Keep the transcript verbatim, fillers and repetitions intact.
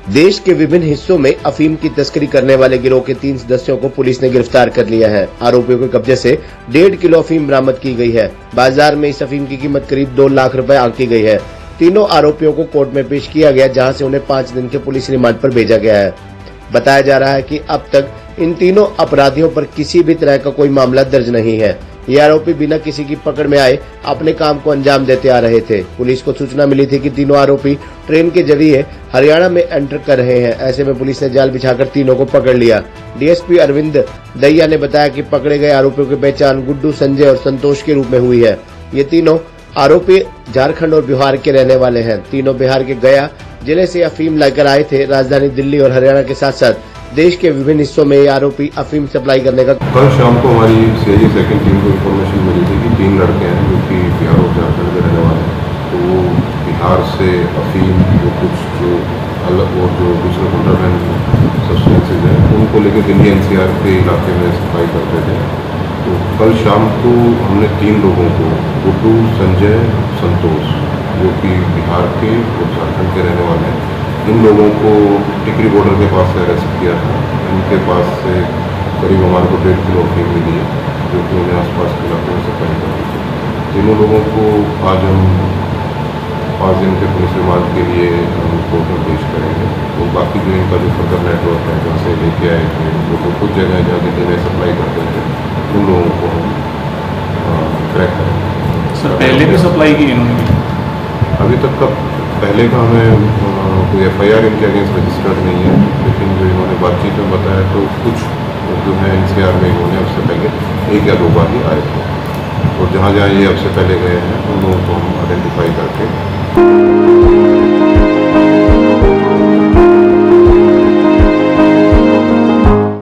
देश के विभिन्न हिस्सों में अफीम की तस्करी करने वाले गिरोह के तीन सदस्यों को पुलिस ने गिरफ्तार कर लिया है। आरोपियों के कब्जे से डेढ़ किलो अफीम बरामद की गई है। बाजार में इस अफीम की कीमत करीब दो लाख रुपए आंकी गई है। तीनों आरोपियों को कोर्ट में पेश किया गया, जहां से उन्हें पाँच दिन के पुलिस रिमांड पर भेजा गया है। बताया जा रहा है कि अब तक इन तीनों अपराधियों पर किसी भी तरह का कोई मामला दर्ज नहीं है। ये आरोपी बिना किसी की पकड़ में आए अपने काम को अंजाम देते आ रहे थे। पुलिस को सूचना मिली थी कि तीनों आरोपी ट्रेन के जरिए हरियाणा में एंटर कर रहे हैं। ऐसे में पुलिस ने जाल बिछाकर तीनों को पकड़ लिया। डीएसपी अरविंद दैया ने बताया कि पकड़े गए आरोपियों की पहचान गुड्डू, संजय और संतोष के रूप में हुई है। ये तीनों आरोपी झारखंड और बिहार के रहने वाले हैं। तीनों बिहार के गया जिले से अफीम लेकर आए थे। राजधानी दिल्ली और हरियाणा के साथ साथ देश के विभिन्न हिस्सों में ये आरोपी अफीम सप्लाई करने का। कल शाम को हमारी सीआईडी सेकंड टीम को इन्फॉर्मेशन मिली थी कि तीन लड़के हैं जो कि बिहार और झारखंड के रहने वाले हैं। तो वो बिहार से अफीम जो कुछ जो अलग और जो दूसरे कॉन्ट्राबैंड सब्सटेंसेज हैं उनको लेकर दिल्ली एनसीआर के इलाके में सप्लाई करते थे। तो कल शाम को हमने तीन लोगों को, गुड्डू, संजय, संतोष, जो कि बिहार के और झारखंड के रहने वाले हैं, इन लोगों को टिकरी बॉर्डर के पास से अरेस्ट किया था। इनके पास से करीब हमारे को डेढ़ किलो अफीम मिली है, जो कि उन्हें आसपास के इलाकों में सप्लाई कर दी थी। तीनों लोगों को आज हम पाँच दिन के पुलिस रिमांड के लिए हम कोर्ट में पेश करेंगे। तो बाकी जो इनका जो फर्दर नेटवर्क है, जहाँ से लेके आए थे, जो तो कुछ जगह जहाँ की जिन्हें सप्लाई करते थे, उन लोगों को हम ट्रैक करेंगे। सर पहले भी सप्लाई की इन्होंने? अभी तक का पहले का हमें कोई एफ आई आर इनके अगेंस्ट रजिस्टर्ड नहीं है, लेकिन जो इन्होंने बातचीत में बताया तो कुछ जो है एन सी आर में इन्होंने उससे पहले एक या दो बार ही आए थे। और जहाँ जहाँ ये अब से पहले गए हैं उन लोगों को हम आइडेंटिफाई करके